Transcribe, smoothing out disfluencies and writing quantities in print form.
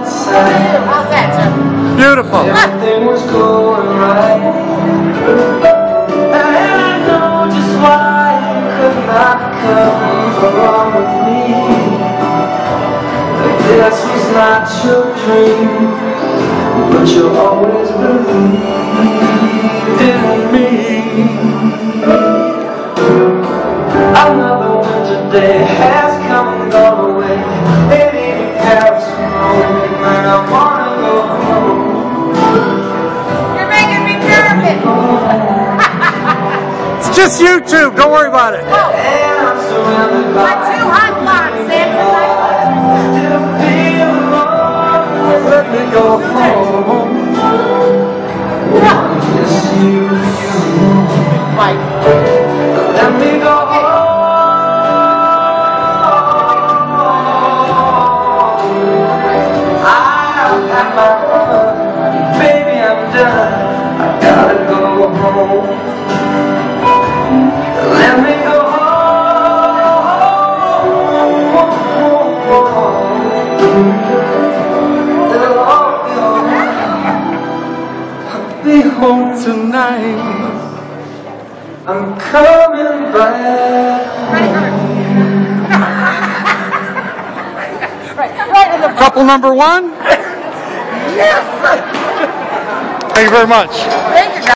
How's that, sir? Beautiful. Everything was going right, and I know just why you could not come along with me. This was not your dream, but you always believed in me. Another winter day has come and gone away. It even carries me home, and I wanna go home. You're making me nervous. It's just YouTube. Don't worry about it. And I'm surrounded by My 2 hot blocks, Samson. still feel alone. Let me go home. Yes, you. Mike. Let me go home. I've had my fun. Baby, I'm done. I gotta go home. Let me go home. I'll be home tonight. I'm coming back. Right in the Couple number 1. yes. Thank you very much. Thank you, guys.